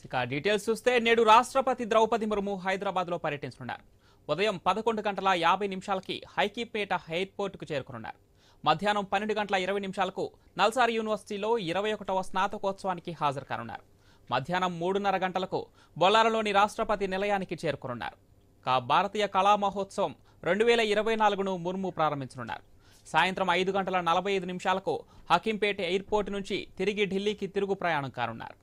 ఇక డీటెయిల్స్ చూస్తే నేడు రాష్ట్రపతి ద్రౌపది ముర్ము హైదరాబాద్ లో పర్యటించనున్నారు. ఉదయం 11 గంటల 50 నిమిషాలకి హైకీపేట ఎయిర్పోర్టుకు చేరుకున్నారు. మధ్యాహ్నం 12 గంటల 20 నిమిషాలకు నల్సార్ యూనివర్సిటీలో 21వ స్నాతకోత్సవానికి హాజరు కానున్నారు. మధ్యాహ్నం 3:30 గంటలకు బొల్లారంలోని రాష్ట్రపతి నిలయానికి చేరుకున్నారు. భారతీయ కళా మహోత్సవం 2024ను ముర్ము ప్రారంభించనున్నారు. సాయంత్రం 5 గంటల 45 నిమిషాలకు హకీంపేట ఎయిర్పోర్టు నుంచి తిరిగి ఢిల్లీకి తిరుగు ప్రయాణం కానున్నారు.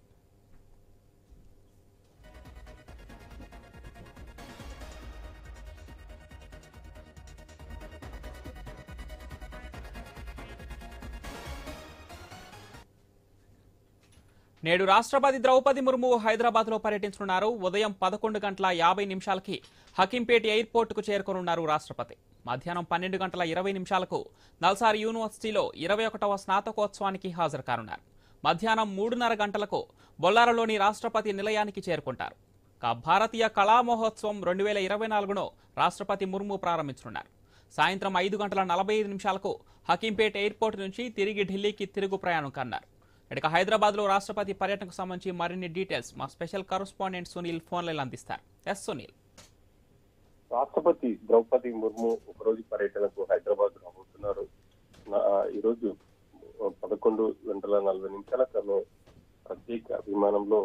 నేడు రాష్ట్రపతి ద్రౌపది ముర్ము హైదరాబాద్ లో పర్యటించనున్నారు. ఉదయం 11 గంటల 50 నిమిషాలకి హకీంపేట ఎయిర్పోర్టుకు చేరుకోనున్నారు రాష్ట్రపతి. మధ్యాహ్నం 12 గంటల 20 నిమిషాలకు నల్సార్ యూనివర్సిటీలో 21వ స్నాతకోత్సవానికి హాజరు కానున్నారు. మధ్యాహ్నం 3:30 గంటలకు బొల్లారంలోని రాష్ట్రపతి నిలయానికి చేరుకుంటారు. భారతీయ కళా మహోత్సవం 2024ను రాష్ట్రపతి ముర్ము ప్రారంభించనున్నారు. సాయంత్రం 5 గంటల 45 నిమిషాలకు హకీంపేట ఎయిర్పోర్టు నుంచి తిరిగి ఢిల్లీకి తిరుగు ప్రయాణం కానున్నారు. ఇక హైదరాబాద్ లో రాష్ట్రపతి పర్యటనకు సంబంధించి మరిన్ని డీటెయిల్స్ మా special correspondent Sunil phone line అందిస్తారు. ఎస్ సునీల్. రాష్ట్రపతి ద్రౌపది ముర్ము ఒకరోజు పర్యటనకు హైదరాబాద్ రాబోతున్నారు. ఈరోజు 11 గంటల 40 నిమిషాలకు ప్రత్యేక విమానంలో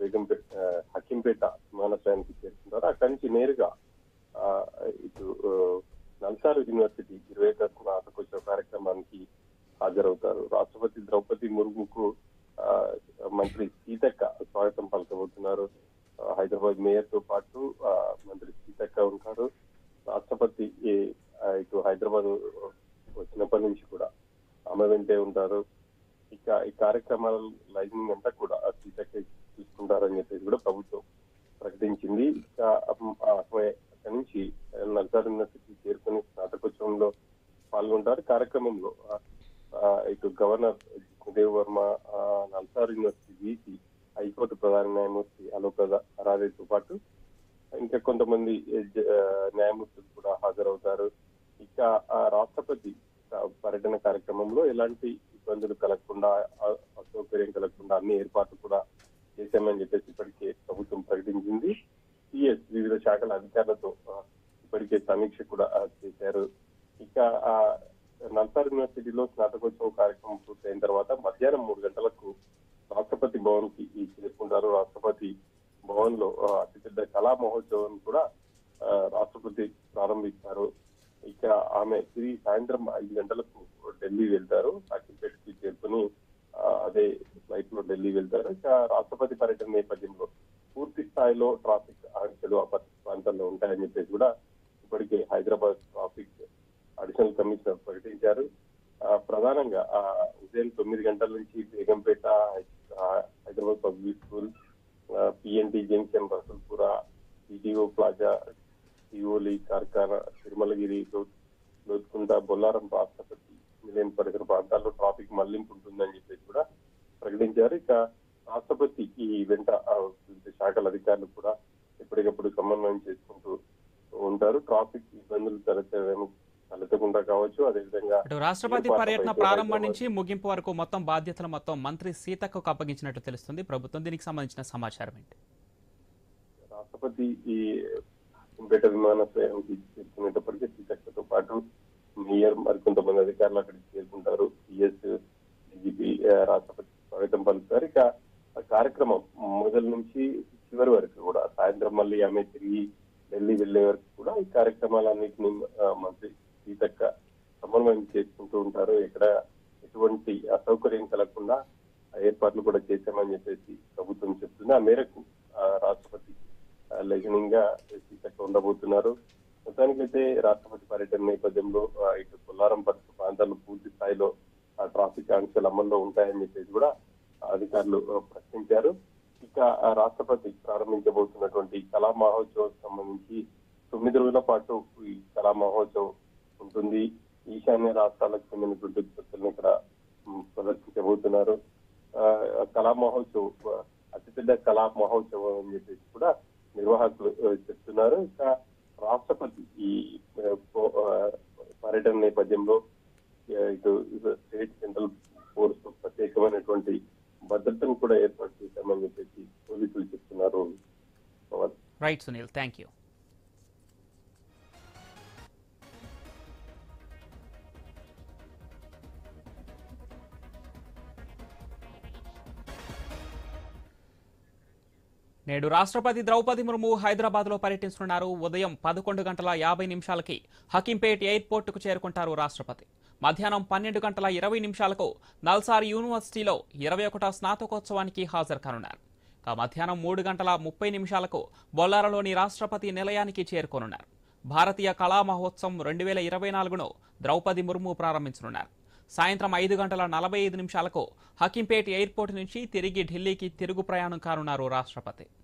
హకీంపేట విమానాశ్రయానికి చేరుకుంటారు. అక్కడి నుంచి నేరుగా ఇటు నల్సార్ యూనివర్సిటీ 21వ స్నాతకోత్సవ కార్యక్రమానికి హాజరవుతారు. రాష్ట్రపతి ద్రౌపది ముర్ముకు మంత్రి సీతక్క స్వాగతం పలకబోతున్నారు. హైదరాబాద్ మేయర్ తో పాటు మంత్రి సీతక్క ఉంటారు. రాష్ట్రపతి ఇటు హైదరాబాద్ వచ్చినప్పటి నుంచి కూడా ఆమె వెంటే ఉంటారు. ఇక ఈ కార్యక్రమాల లైనింగ్ అంతా కూడా సీతక్క చూసుకుంటారని చెప్పేసి కూడా ప్రభుత్వం ప్రకటించింది. ఇక అక్కడి నుంచి నల్సార్ యూనివర్సిటీ చేరుకుని స్నాతకోత్సవంలో పాల్గొంటారు. కార్యక్రమంలో ఇటు governor Jishnu Dev Varma, NALSAR university VC, high court ప్రధాన న్యాయమూర్తి అలోక్ అరాదేతో పాటు ఇంకా కొంతమంది న్యాయమూర్తులు కూడా హాజరవుతారు. ఇక రాష్ట్రపతి పర్యటన కార్యక్రమంలో ఎలాంటి ఇబ్బందులు కలగకుండా, అసౌకర్యం కలగకుండా అన్ని ఏర్పాట్లు కూడా చేశామని చెప్పేసి ఇప్పటికే ప్రభుత్వం ప్రకటించింది. సిఎస్ వివిధ శాఖల అధికారులతో ఇప్పటికే సమీక్ష కూడా చేశారు. ఇక నల్సార్ యూనివర్సిటీలో స్నాతకోత్సవ కార్యక్రమం పూర్తయిన తర్వాత మధ్యాహ్నం 3 గంటలకు రాష్ట్రపతి భవన్ కి చేరుకుంటారు. రాష్ట్రపతి భవన్ లో అతిపెద్ద కళా మహోత్సవం కూడా రాష్ట్రపతి ప్రారంభిస్తారు. ఇక ఆమె తిరిగి సాయంత్రం 5 గంటలకు ఢిల్లీ వెళ్తారు. హకీంపేటకి చేరుకుని అదే ఫ్లైట్ లో ఢిల్లీ వెళ్తారు. ఇక రాష్ట్రపతి పర్యటన నేపథ్యంలో పూర్తి స్థాయిలో ట్రాఫిక్ ఆంక్షలు ఆ ప్రాంతాల్లో ఉంటాయని చెప్పేసి కూడా ఇప్పటికే హైదరాబాద్ ట్రాఫిక్ అడిషనల్ కమిషనర్ ప్రకటించారు. ప్రధానంగా ఉదయం 9 గంటల నుంచి Begumpet, Hyderabad public school, PNT junction, Rasoolpura, ETO plaza, Tivoli Karkhana, Tirumalagiri, Lothukunta, Bolarum Rashtrapati Nilayam పరిసర ప్రాంతాల్లో ట్రాఫిక్ మళ్లింపు ఉంటుందని చెప్పేసి కూడా ప్రకటించారు. ఇక రాష్ట్రపతి ఈ వెంట శాఖల అధికారులు కూడా ఎప్పటికప్పుడు సమన్వయం చేసుకుంటూ ఉంటారు. ట్రాఫిక్ ఇబ్బందులు తలెత్తకుండా కావచ్చు. అదేవిధంగా రాష్ట్రపతి పర్యటన ప్రారంభం నుంచి ముగింపు వరకు మొత్తం బాధ్యతలు మంత్రి సీతక్కకు అప్పగించినట్టు తెలుస్తుంది ప్రభుత్వం. దీనికి సంబంధించిన సమాచారం ఏంటి? రాష్ట్రపతి ఈ హకీంపేట విమానాశ్రయానికి చేరుకునేటప్పటికీ సీతక్కతో పాటు మేయర్ మరికొంతమంది అధికారులు అక్కడికి చేరుకుంటారు. సిఎస్, డీజీపీ రాష్ట్రపతి స్వాగతం పలుకుతారు. ఇక కార్యక్రమం మొదటి నుంచి చివరి వరకు కూడా సాయంత్రం మళ్ళీ ఆమె తిరిగి ఢిల్లీ వెళ్లే వరకు కూడా ఈ కార్యక్రమాలన్నింటినీ మంత్రి సీతక్క సమన్వయం చేసుకుంటూ ఉంటారు. ఇక్కడ ఎటువంటి అసౌకర్యం కలగకుండా ఏర్పాట్లు కూడా చేశామని చెప్పేసి ప్రభుత్వం చెప్తుంది. ఆ మేరకు రాష్ట్రపతి లెజనింగ్ గా సీతక్క ఉండబోతున్నారు. మొత్తానికైతే రాష్ట్రపతి పర్యటన నేపథ్యంలో ఇటు బొల్లారం పరిసర ప్రాంతాల్లో పూర్తి స్థాయిలో ట్రాఫిక్ ఆంక్షలు అమల్లో ఉంటాయని చెప్పేసి కూడా అధికారులు ప్రకటించారు. ఇక రాష్ట్రపతి ప్రారంభించబోతున్నటువంటి కళా మహోత్సవం సంబంధించి 9 రోజుల పాటు ఈ కళా మహోత్సవం ఉంటుంది. ఈశాన్య రాష్ట్రాలకు చెందినటువంటి ఉత్పత్తులను ఇక్కడ ప్రదర్శించబోతున్నారు. కళా మహోత్సవం అతిపెద్ద కళా మహోత్సవం అని చెప్పేసి కూడా నిర్వాహకులు చెప్తున్నారు. ఇక రాష్ట్రపతి ఈ పర్యటన నేపథ్యంలో ఇటు స్టేట్ సెంట్రల్ ఫోర్స్ ప్రత్యేకమైనటువంటి భద్రతను కూడా ఏర్పాటు చేశామని చెప్పేసి పోలీసులు చెప్తున్నారు. Right Sunil, thank you. నేడు రాష్ట్రపతి ద్రౌపది ముర్ము హైదరాబాద్లో పర్యటించనున్నారు. ఉదయం 11:50 హకీంపేట్ ఎయిర్పోర్టుకు చేరుకుంటారు రాష్ట్రపతి. మధ్యాహ్నం 12:20 నల్సార్ యూనివర్సిటీలో 21వ స్నాతకోత్సవానికి హాజరు కానున్నారు. మధ్యాహ్నం 3:30 బొల్లారలోని రాష్ట్రపతి నిలయానికి చేరుకోనున్నారు. భారతీయ కళా మహోత్సవం 2024ను ద్రౌపది ముర్ము ప్రారంభించనున్నారు. సాయంత్రం 5:45 హకీంపేట్ ఎయిర్పోర్టు నుంచి తిరిగి ఢిల్లీకి తిరుగు ప్రయాణం కానున్నారు రాష్ట్రపతి.